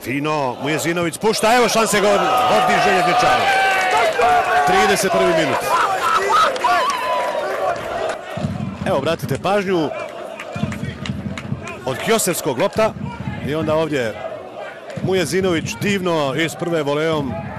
Fino, Mujezinović pušta, evo šanse Gordi Željezničara. 31. minut. Evo, obratite pažnju, od Kjosevskog lopta i onda ovdje Mujezinović divno iz prve volejom